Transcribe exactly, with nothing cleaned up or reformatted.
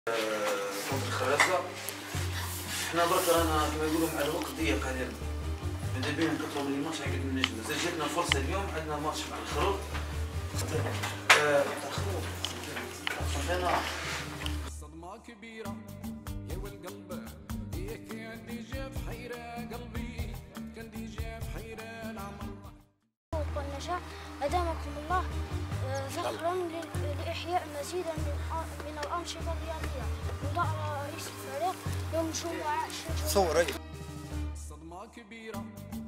كونتر الخراسة. حنا برك رانا كما يقولوا مع الوقت ضيق علينا. ماذا بينا نكثروا من الماتش على قد ما نجموا. مازال جاتنا فرصة اليوم، عندنا ماتش مع الخروف. الخروف. فهمتنا. صدمة كبيرة يا والقلب هي كان دي جا في حيرة قلبي كان دي جا في حيرة العمر. والنجاح أدامكم الله ذخرا لإحياء مزيدا من الأنشطة الرياضية. نداء رئيس الفريق يوم الجمعة عشرين. صدمة كبيرة